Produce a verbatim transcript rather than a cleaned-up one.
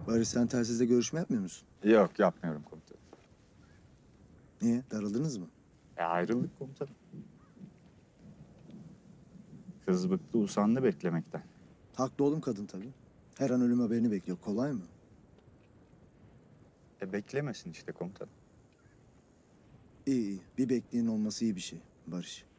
Barış, sen telsizle görüşme yapmıyor musun? Yok, yapmıyorum komutanım. Niye? Darıldınız mı? E ayrıldık komutanım. Kız bıktı, usandı beklemekten. Haklı oğlum kadın tabii. Her an ölüm haberini bekliyor. Kolay mı? E beklemesin işte komutanım. İyi iyi. Bir bekleyin olması iyi bir şey Barış.